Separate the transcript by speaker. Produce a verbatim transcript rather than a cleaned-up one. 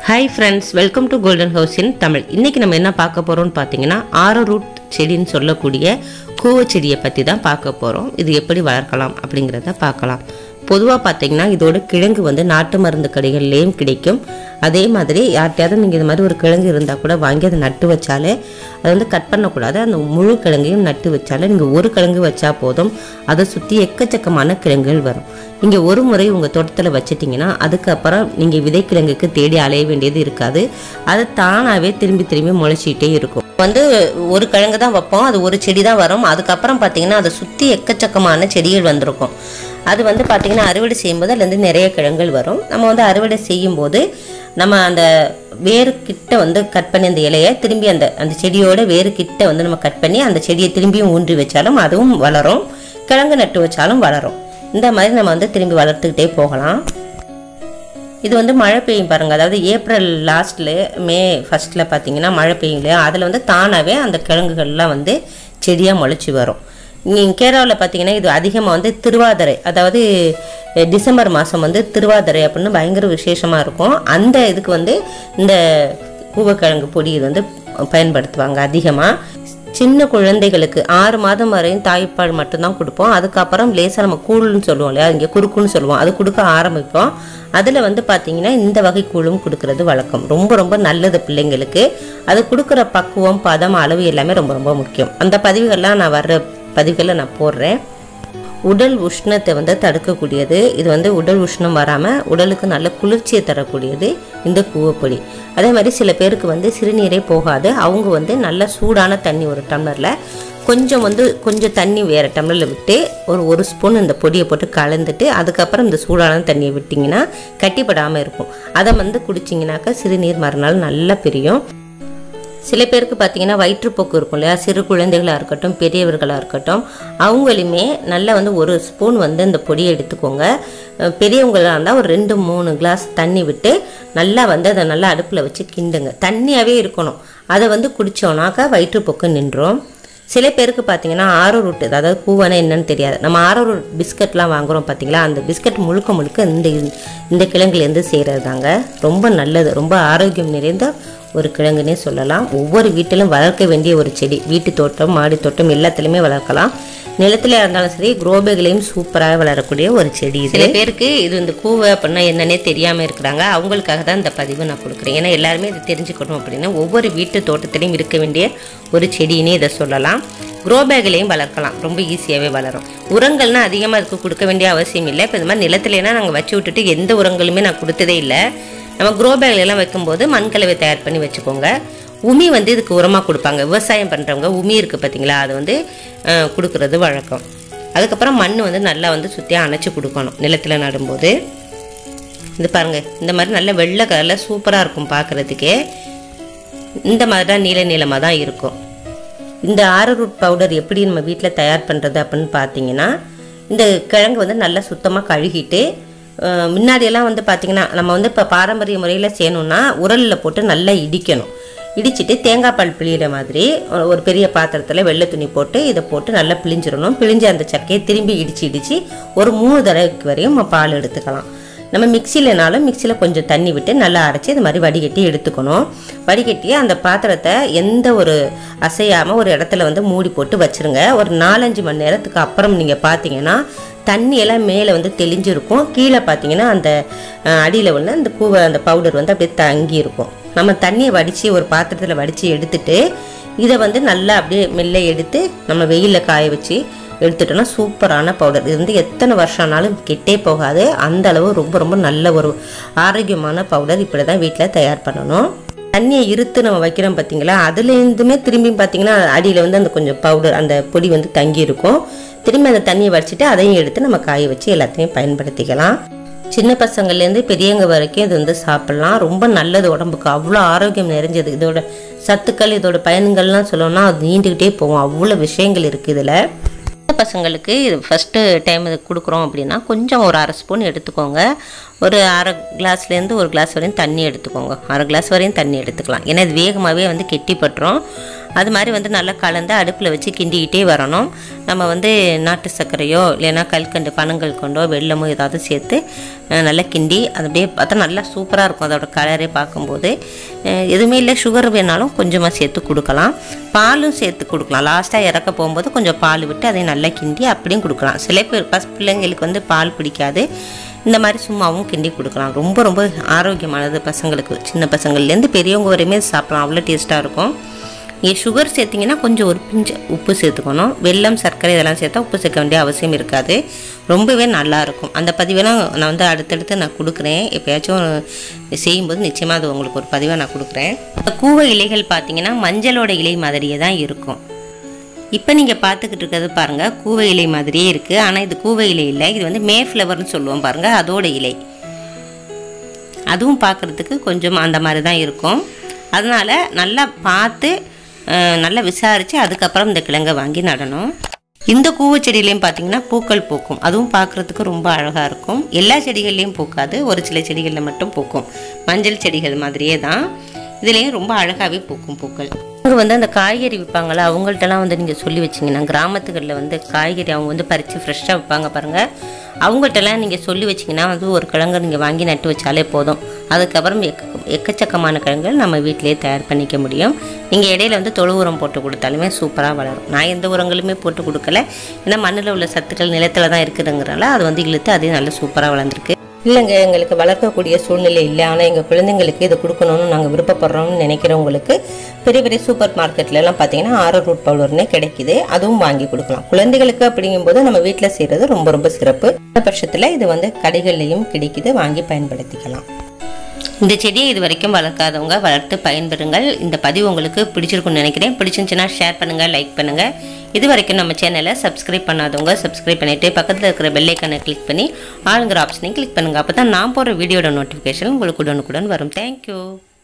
Speaker 1: Hi friends, welcome to Golden House in Tamil. இன்னைக்கு நம்ம என்ன பார்க்க போறோம்னு பாத்தீங்கன்னா Arrowroot செடின்னு சொல்லக்கூடிய கோவ செடியை பத்தி தான் பார்க்க போறோம். இது எப்படி வளர்க்கலாம் அப்படிங்கறத பார்க்கலாம். பொதுவா பாத்தீங்கன்னா இதோட கிழங்கு வந்து நாட்டு மருந்து கடைகள்லயும் கிடைக்கும். அதே மாதிரி யார்ட்டையாவது நீங்க இந்த மாதிரி ஒரு கிழங்கு இருந்தா கூட வாங்கி அதை நட்டு வச்சாலே அது வந்து கட் பண்ண கூடாது. அந்த முழு கிழங்கையும் நட்டு வச்சாலே நீங்க ஒரு கிழங்கு வச்சா போதும். அதை சுத்தி எக்கச்சக்கமான கிழங்குகள் வரும். நீங்க ஒரு முறை உங்க தோட்டத்துல வச்சிட்டீங்கன்னா அதுக்கு அப்புறம் நீங்க விதை கிழங்குக்கு தேடி அலைய வேண்டியது இருக்காது. அது தானாவே திரும்பி திரும்பி முளைச்சிட்டே இருக்கும். வந்து ஒரு கிழங்கு தான் வைப்போம், அது ஒரு செடி தான் வரும். அதுக்கப்புறம் பார்த்தீங்கன்னா அதை சுற்றி எக்கச்சக்கமான செடிகள் வந்திருக்கும். அது வந்து பார்த்திங்கன்னா அறுவடை செய்யும்போது அதுலேருந்து நிறைய கிழங்குகள் வரும். நம்ம வந்து அறுவடை செய்யும்போது நம்ம அந்த வேறு கிட்ட வந்து கட் பண்ணி அந்த இலையை திரும்பி அந்த அந்த செடியோட வேறு கிட்ட வந்து நம்ம கட் பண்ணி அந்த செடியை திரும்பியும் ஊன்றி வச்சாலும் அதுவும் வளரும். கிழங்கு நட்டு வச்சாலும் வளரும். இந்த மாதிரி நம்ம வந்து திரும்பி வளர்த்துக்கிட்டே போகலாம். இது வந்து மழை பெய்யும் பாருங்கள், அதாவது ஏப்ரல் லாஸ்ட்டில் மே ஃபஸ்ட்டில் பார்த்தீங்கன்னா மழை பெய்யும் இல்லையா, அதில் வந்து தானாகவே அந்த கிழங்குகள்லாம் வந்து செடியாக முளைச்சி வரும். இங்கே கேரளாவில் பார்த்தீங்கன்னா இது அதிகமாக வந்து திருவாதிரை, அதாவது டிசம்பர் மாதம் வந்து திருவாதிரை அப்படின்னு பயங்கர விசேஷமாக இருக்கும். அந்த இதுக்கு வந்து இந்த கூவக்கிழங்கு பொடி இது வந்து பயன்படுத்துவாங்க அதிகமாக. சின்ன குழந்தைகளுக்கு ஆறு மாதம் வரையும் தாய்ப்பால் மட்டும்தான் கொடுப்போம். அதுக்கப்புறம் லேசாக நம்ம கூழ்னு சொல்லுவோம் இல்லையா, இங்கே குறுக்குன்னு சொல்லுவோம், அது கொடுக்க ஆரம்பிப்போம். அதில் வந்து பார்த்தீங்கன்னா இந்த வகை கூழும் கொடுக்கறது வழக்கம். ரொம்ப ரொம்ப நல்லது பிள்ளைங்களுக்கு. அது கொடுக்குற பக்குவம், பதம், அளவு எல்லாமே ரொம்ப ரொம்ப முக்கியம். அந்த பதிவுகள்லாம் நான் வர்ற பதிவுகளில் நான் போடுறேன். உடல் உஷ்ணத்தை வந்து தடுக்கக்கூடியது இது. வந்து உடல் உஷ்ணம் வராமல் உடலுக்கு நல்ல குளிர்ச்சியை தரக்கூடியது இந்த கூவப்பொடி. அதே மாதிரி சில பேருக்கு வந்து சிறுநீரே போகாது. அவங்க வந்து நல்ல சூடான தண்ணி ஒரு டம்ளரில் கொஞ்சம் வந்து கொஞ்சம் தண்ணி வேறு டம்ளரில் விட்டு ஒரு ஒரு ஸ்பூன் இந்த பொடியை போட்டு கலந்துட்டு அதுக்கப்புறம் இந்த சூடான தண்ணியை விட்டிங்கன்னா கட்டிப்படாமல் இருக்கும். அதை வந்து குடிச்சிங்கனாக்கா சிறுநீர் மறுநாள் நல்லா பிரியும். சில பேருக்கு பார்த்தீங்கன்னா வயிற்றுப்போக்கு இருக்கும் இல்லையா, சிறு குழந்தைகளாக இருக்கட்டும் பெரியவர்களாக இருக்கட்டும், அவங்களுமே நல்லா வந்து ஒரு ஸ்பூன் வந்து இந்த பொடியை எடுத்துக்கோங்க. பெரியவங்களாக இருந்தால் ஒரு ரெண்டு மூணு கிளாஸ் தண்ணி விட்டு நல்லா வந்து அதை நல்லா அடுப்பில் வச்சு கிண்டுங்க. தண்ணியாகவே இருக்கணும். அதை வந்து குடித்தோன்னாக்கா வயிற்றுப்போக்கு நின்றும். சில பேருக்கு பார்த்தீங்கன்னா ஆரோரூட், அதாவது கூவானா என்னன்னு தெரியாது. நம்ம ஆரோரூட் பிஸ்கட்லாம் வாங்குகிறோம் பார்த்தீங்களா, அந்த பிஸ்கட் முழுக்க முழுக்க இந்த இந்த கிழங்குலேருந்து செய்கிறது தாங்க. ரொம்ப நல்லது, ரொம்ப ஆரோக்கியம் நிறைந்த ஒரு கிழங்குன்னே சொல்லலாம். ஒவ்வொரு வீட்டிலும் வளர்க்க வேண்டிய ஒரு செடி. வீட்டு தோட்டம், மாடி தோட்டம் எல்லாத்துலேயுமே வளர்க்கலாம். நிலத்தில் இருந்தாலும் சரி, குரோபேகளையும் சூப்பராக வளரக்கூடிய ஒரு செடி. சில பேருக்கு இது இந்த கூவை அப்படின்னா என்னன்னே தெரியாமல் இருக்கிறாங்க. அவங்களுக்காக தான் இந்த பதிவு நான் கொடுக்குறேன். ஏன்னா எல்லாருமே இது தெரிஞ்சுக்கணும் அப்படின்னா ஒவ்வொரு வீட்டு தோட்டத்திலையும் இருக்க வேண்டிய ஒரு செடின்னே இதை சொல்லலாம். குரோபேகளையும் வளர்க்கலாம், ரொம்ப ஈஸியாகவே வளரும். உரங்கள்னால் அதிகமாக அதுக்கு கொடுக்க வேண்டிய அவசியம் இல்லை. இப்போ இந்த மாதிரி நிலத்துலனா நாங்கள் வச்சு விட்டுட்டு எந்த உரங்களுமே நான் கொடுத்ததே இல்லை. நம்ம குரோபேக் எல்லாம் வைக்கும்போது மண்கலவை தயார் பண்ணி வச்சுக்கோங்க. உமி வந்து இதுக்கு உரமாக கொடுப்பாங்க. விவசாயம் பண்ணுறவங்க உமி இருக்குது பார்த்தீங்களா, அது வந்து கொடுக்கறது வழக்கம். அதுக்கப்புறம் மண் வந்து நல்லா வந்து சுற்றியாக அணைச்சி கொடுக்கணும் நிலத்தில் நடும்போது. இது பாருங்கள், இந்த மாதிரி நல்ல வெள்ளை கலரில் சூப்பராக இருக்கும் பார்க்குறதுக்கே. இந்த மாதிரி தான் நீல நீளமாக தான் இருக்கும். இந்த ஆரோரூட் பவுடர் எப்படி நம்ம வீட்டில் தயார் பண்ணுறது அப்படின்னு பார்த்தீங்கன்னா, இந்த கிழங்கு வந்து நல்லா சுத்தமாக கழுகிட்டு, முன்னாடியெல்லாம் வந்து பார்த்திங்கன்னா நம்ம வந்து இப்போ பாரம்பரிய முறையில் செய்யணுன்னா உரலில் போட்டு நல்லா இடிக்கணும். இடிச்சிட்டு தேங்காய் பால் பிழிகிற மாதிரி ஒரு பெரிய பாத்திரத்தில் வெள்ளை துணி போட்டு இதை போட்டு நல்லா பிழிஞ்சிடணும். பிழிஞ்சு அந்த சக்கையை திரும்பி இடித்து இடித்து ஒரு மூணு தடவைக்கு வரையும் நம்ம பால் எடுத்துக்கலாம். நம்ம மிக்சியிலனாலும் மிக்சியில் கொஞ்சம் தண்ணி விட்டு நல்லா அரைச்சி இது மாதிரி வடிகட்டி எடுத்துக்கணும். வடிகட்டி அந்த பாத்திரத்தை எந்த ஒரு அசையாமல் ஒரு இடத்துல வந்து மூடி போட்டு வச்சுருங்க. ஒரு நாலஞ்சு மணி நேரத்துக்கு அப்புறம் நீங்கள் பார்த்தீங்கன்னா தண்ணியெல்லாம் மேலே வந்து தெளிஞ்சிருக்கும். கீழே பார்த்தீங்கன்னா அந்த அடியில் வந்து அந்த கூவை அந்த பவுடர் வந்து அப்படியே தங்கி இருக்கும். நம்ம தண்ணியை வடித்து ஒரு பாத்திரத்தில் வடித்து எடுத்துட்டு இதை வந்து நல்லா அப்படியே மெல்ல எடுத்து நம்ம வெயிலில் காய வச்சு எடுத்துட்டோன்னா சூப்பரான பவுடர். இது வந்து எத்தனை வருஷம் ஆனாலும் கெட்டே போகாது. அந்த அளவு ரொம்ப ரொம்ப நல்ல ஒரு ஆரோக்கியமான பவுடர். இப்படி தான் வீட்டில் தயார் பண்ணணும். தண்ணியை இருத்து நம்ம வைக்கிறோம் பார்த்தீங்களா, அதுலேருந்துமே திரும்பி பார்த்தீங்கன்னா அடியில் வந்து அந்த கொஞ்சம் பவுடர் அந்த பொடி வந்து தங்கி இருக்கும். திரும்பி அந்த தண்ணியை வடிச்சிட்டு அதையும் எடுத்து நம்ம காய வச்சு எல்லாத்தையும் பயன்படுத்திக்கலாம். சின்ன பசங்கள்லேருந்து பெரியவங்க வரைக்கும் இது வந்து சாப்பிட்லாம். ரொம்ப நல்லது உடம்புக்கு, அவ்வளோ ஆரோக்கியம் நிறைஞ்சது. இதோட சத்துக்கள், இதோட பயன்கள்லாம் சொல்லணும்னா அது நீண்டுக்கிட்டே போகும். அவ்வளோ விஷயங்கள் இருக்குது இதில். பசங்களுக்கு இது ஃபஸ்ட்டு டைம் இது கொடுக்குறோம் அப்படின்னா கொஞ்சம் ஒரு அரை ஸ்பூன் எடுத்துக்கோங்க. ஒரு அரை கிளாஸ்லேருந்து ஒரு கிளாஸ் வரையும் தண்ணி எடுத்துக்கோங்க. அரை கிளாஸ் வரையும் தண்ணி எடுத்துக்கலாம். ஏன்னா இது வேகமாகவே வந்து கெட்டிப்பட்டுரும். அது மாதிரி வந்து நல்லா கலந்து அடுப்பில் வச்சு கிண்டிக்கிட்டே வரணும். நம்ம வந்து நாட்டு சர்க்கரையோ இல்லைன்னா கல்கண்டு பனங்கல்கண்டோ வெல்லமோ ஏதாவது சேர்த்து நல்லா கிண்டி அது அப்படியே பார்த்தா நல்லா சூப்பராக இருக்கும். அதோட கலரே பார்க்கும்போது எதுவுமே இல்லை, சுகர் வேணாலும் கொஞ்சமாக சேர்த்து கொடுக்கலாம். பாலும் சேர்த்து கொடுக்கலாம். லாஸ்ட்டாக இறக்க போகும்போது கொஞ்சம் பால் விட்டு அதை நல்லா கிண்டி அப்படியும் கொடுக்கலாம். சில பேர் பஸ் பிள்ளைங்களுக்கு வந்து பால் பிடிக்காது, இந்த மாதிரி சும்மாவும் கிண்டி கொடுக்கலாம். ரொம்ப ரொம்ப ஆரோக்கியமானது பசங்களுக்கு. சின்ன பசங்கள்லேருந்து பெரியவங்க வரையுமே சாப்பிடலாம். அவ்வளோ டேஸ்ட்டாக இருக்கும். நீங்கள் சுகர் சேர்த்திங்கன்னா கொஞ்சம் ஒரு பிஞ்சு உப்பு சேர்த்துக்கணும். வெல்லம் சர்க்கரை இதெல்லாம் சேர்த்தா உப்பு சேர்க்க வேண்டிய அவசியம் இருக்காது. ரொம்பவே நல்லாயிருக்கும். அந்த பதிவெல்லாம் நான் வந்து அடுத்தடுத்து நான் கொடுக்குறேன். எப்போயாச்சும் செய்யும்போது நிச்சயமாக அது உங்களுக்கு ஒரு பதிவாக நான் கொடுக்குறேன். கூவை இலைகள் பார்த்திங்கன்னா மஞ்சளோட இலை மாதிரியே தான் இருக்கும். இப்போ நீங்கள் பார்த்துக்கிட்டு இருக்கிறது பாருங்கள், கூவை இலை மாதிரியே இருக்குது. ஆனால் இது கூவை இலை இல்லை, இது வந்து மே ஃப்ளவர்னு சொல்லுவோம் பாருங்கள், அதோட இலை. அதுவும் பார்க்குறதுக்கு கொஞ்சம் அந்த மாதிரி தான் இருக்கும். அதனால் நல்லா பார்த்து நல்லா விசாரித்து அதுக்கப்புறம் இந்த கிழங்கை வாங்கி நடணும். இந்த கூவை செடியிலையும் பார்த்திங்கன்னா பூக்கள் பூக்கும். அதுவும் பார்க்குறதுக்கு ரொம்ப அழகாக இருக்கும். எல்லா செடிகள்லேயும் பூக்காது, ஒரு சில செடிகளில் மட்டும் பூக்கும். மஞ்சள் செடிகள் மாதிரியே தான் இதுலேயும் ரொம்ப அழகாகவே பூக்கும் பூக்கள். அவங்க வந்து அந்த காய்கறி விற்பாங்களா, அவங்கள்ட்டலாம் வந்து நீங்கள் சொல்லி வச்சிங்கன்னா, கிராமத்துகளில் வந்து காய்கறி அவங்க வந்து பறித்து ஃப்ரெஷ்ஷாக விற்பாங்க பாருங்கள், அவங்கள்ட்டலாம் நீங்கள் சொல்லி வச்சிங்கன்னா வந்து ஒரு கிழங்கு நீங்கள் வாங்கி நட்டு வச்சாலே போதும். அதுக்கப்புறம் எக்க எக்கச்சக்கமான கிழங்குகள் நம்ம வீட்டிலேயே தயார் பண்ணிக்க முடியும். நீங்கள் இடையில வந்து தொழு உரம் போட்டு கொடுத்தாலுமே சூப்பராக வளரும். நான் எந்த உரங்களுமே போட்டு கொடுக்கல, ஏன்னா மண்ணில் உள்ள சத்துக்கள் நிலத்தில் தான் இருக்குதுங்கிறனால அது வந்து இழுத்து அதே நல்லா சூப்பராக வளர்ந்துருக்கு. இல்லைங்க, எங்களுக்கு வளர்க்கக்கூடிய சூழ்நிலை இல்லை, ஆனால் எங்கள் குழந்தைங்களுக்கு இதை கொடுக்கணும்னு நாங்கள் விருப்பப்படுறோம்னு நினைக்கிறவங்களுக்கு பெரிய பெரிய சூப்பர் மார்க்கெட்லலாம் பார்த்தீங்கன்னா ஆரோரூட் பவுடர்னே கிடைக்குது. அதுவும் வாங்கி கொடுக்கலாம். குழந்தைகளுக்கு அப்படிங்கும்போது நம்ம வீட்டில் செய்கிறது ரொம்ப ரொம்ப சிறப்பு. இந்த பட்சத்தில் இது வந்து கடைகள்லையும் கிடைக்குது, வாங்கி பயன்படுத்திக்கலாம். இந்த செடியை இது வரைக்கும் வளர்க்காதவங்க வளர்த்து பயன்பெறுங்கள். இந்த பதிவு உங்களுக்கு பிடிச்சிருக்குன்னு நினைக்கிறேன். பிடிச்சிருந்துச்சுன்னா ஷேர் பண்ணுங்கள், லைக் பண்ணுங்கள். இது வரைக்கும் நம்ம சேனலை சப்ஸ்கிரைப் பண்ணாதவங்க சப்ஸ்கிரைப் பண்ணிவிட்டு பக்கத்தில் இருக்கிற பெல் ஐக்கானை கிளிக் பண்ணி ஆளுங்கிற ஆப்ஷனையும் கிளிக் பண்ணுங்கள். அப்போ தான் நான் போகிற வீடியோட நோட்டிஃபிகேஷன் உங்களுக்கு உடனுக்குடன் வரும். தேங்க்யூ.